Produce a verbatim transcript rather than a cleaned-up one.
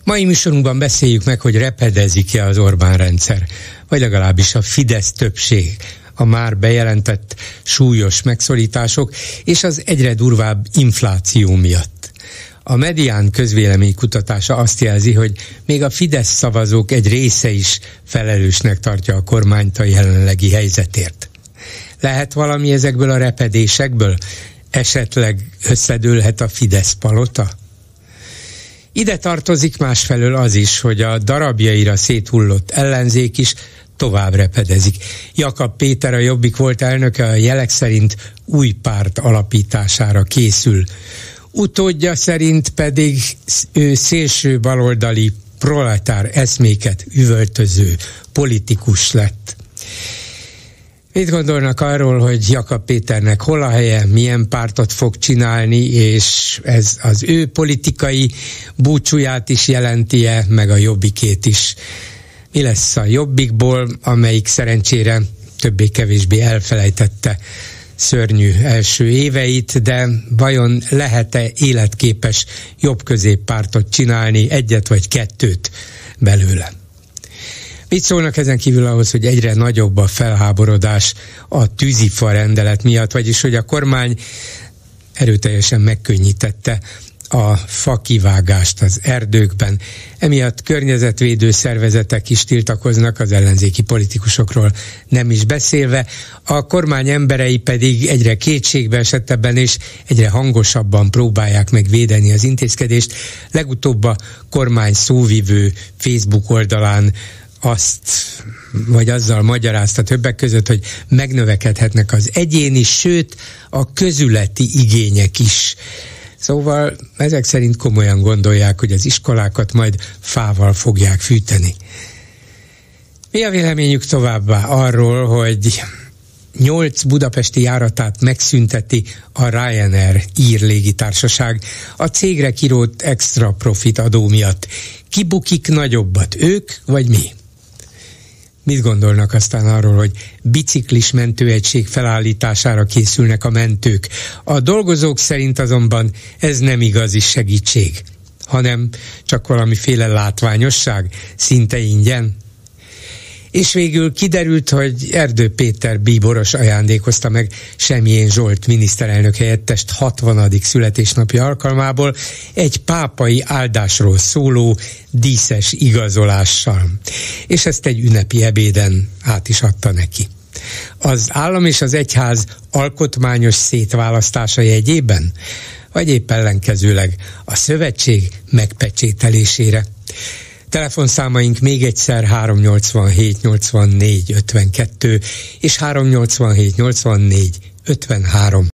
Mai műsorunkban beszéljük meg, hogy repedezik-e az Orbán rendszer, vagy legalábbis a Fidesz többség a már bejelentett súlyos megszorítások és az egyre durvább infláció miatt. A Medián közvélemény kutatása azt jelzi, hogy még a Fidesz szavazók egy része is felelősnek tartja a kormányt a jelenlegi helyzetért. Lehet valami ezekből a repedésekből? Esetleg összedőlhet a Fidesz palota? Ide tartozik másfelől az is, hogy a darabjaira széthullott ellenzék is tovább repedezik. Jakab Péter, a Jobbik volt elnöke, a jelek szerint új párt alapítására készül. Utódja szerint pedig ő szélső baloldali proletár eszméket üvöltöző politikus lett. Mit gondolnak arról, hogy Jakab Péternek hol a helye, milyen pártot fog csinálni, és ez az ő politikai búcsúját is jelenti-e, meg a Jobbikét is? Mi lesz a Jobbikból, amelyik szerencsére többé-kevésbé elfelejtette szörnyű első éveit, de vajon lehet-e életképes jobb-középpártot csinálni, egyet vagy kettőt belőle? Mit szólnak ezen kívül ahhoz, hogy egyre nagyobb a felháborodás a tűzifa rendelet miatt, vagyis hogy a kormány erőteljesen megkönnyítette a fakivágást az erdőkben. Emiatt környezetvédő szervezetek is tiltakoznak, az ellenzéki politikusokról nem is beszélve, a kormány emberei pedig egyre kétségbe esettebben és egyre hangosabban próbálják megvédeni az intézkedést. Legutóbb a kormány szóvivő Facebook oldalán azt, vagy azzal magyarázta többek között, hogy megnövekedhetnek az egyéni, sőt a közületi igények is. Szóval ezek szerint komolyan gondolják, hogy az iskolákat majd fával fogják fűteni. Mi a véleményük továbbá arról, hogy nyolc budapesti járatát megszünteti a Ryanair ír légitársaság a cégre kirótt extra profit adó miatt? Ki bukik nagyobbat, ők vagy mi? Mit gondolnak aztán arról, hogy biciklis mentőegység felállítására készülnek a mentők? A dolgozók szerint azonban ez nem igazi segítség, hanem csak valamiféle látványosság, szinte ingyen. És végül kiderült, hogy Erdő Péter bíboros ajándékozta meg Semjén Zsolt miniszterelnök helyettest hatvanadik születésnapja alkalmából egy pápai áldásról szóló díszes igazolással. És ezt egy ünnepi ebéden át is adta neki. Az állam és az egyház alkotmányos szétválasztása jegyében, vagy épp ellenkezőleg a szövetség megpecsételésére? Telefonszámaink még egyszer három nyolcvanhét nyolcvannégy ötvenkettő és három nyolcvanhét nyolcvannégy ötvenhárom.